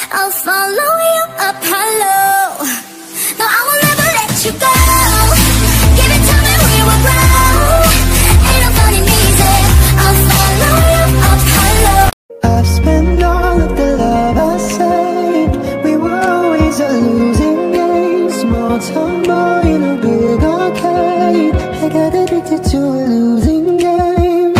I'll follow you up hello. No, I will never let you go. Give it to me, we will grow. Ain't no funny music. I'll follow you up hello. I've spent all of the love I saved. We were always a losing game. Small town boy in a big arcade. I got addicted to a losing game.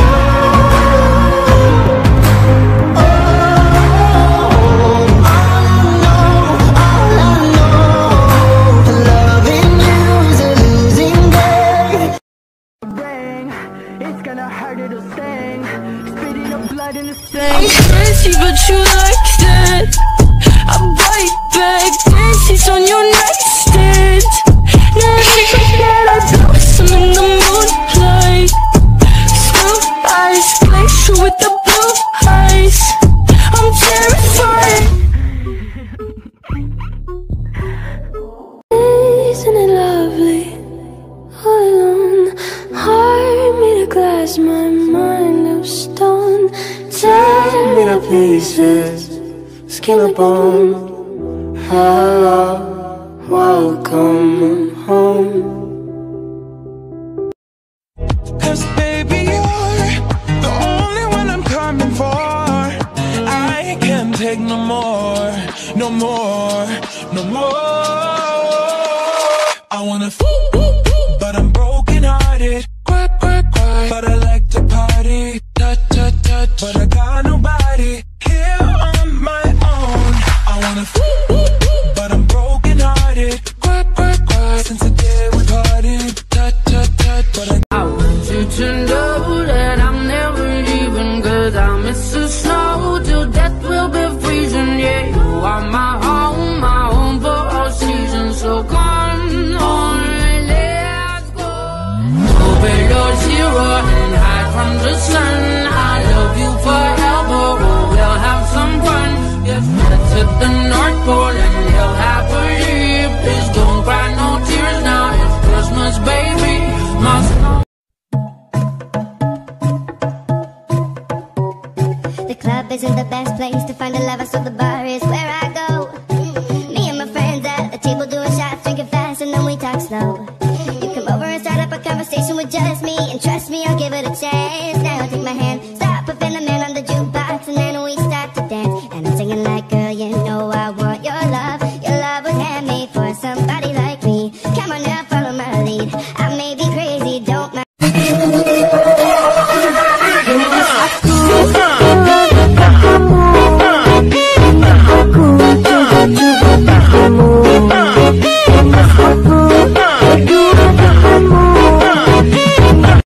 I'm crazy, but you like that. I bite back, dances on your nightstand. Now I blossom in the moonlight. Blue eyes, glacier with the blue eyes. I'm terrified. Isn't it lovely? All alone, heart made of glass, my mind of stone. Tear me to pieces, skin and bone. Hello, welcome home. 'Cause baby, you're the only one I'm coming for. I can't take no more, no more, no more. I wanna but I'm broken hearted. Cry, cry, cry, but I like to party. Touch, touch, touch, but I got nobody here on my own. I wanna but I'm broken hearted. Cry, cry, cry, since the day we parted. Touch, touch, touch, but I want you to know that I'm never leaving, 'cause I miss the snow till death will be freezing. Yeah, you are my home for all seasons. So come on, let's go. Over your zero and hide from the sun. I love you forever, we'll have some fun. Yes, head to the North Pole and live happily. Please don't cry no tears now, it's Christmas, baby. My snow. The club isn't the best place to find a lover, so the bar is where